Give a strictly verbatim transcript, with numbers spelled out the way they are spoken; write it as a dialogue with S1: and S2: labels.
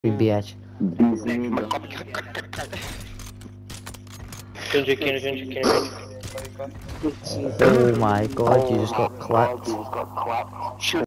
S1: bitch.
S2: Ginger, Ginger, Ginger, Ginger.
S1: Oh my god, you just got clapped.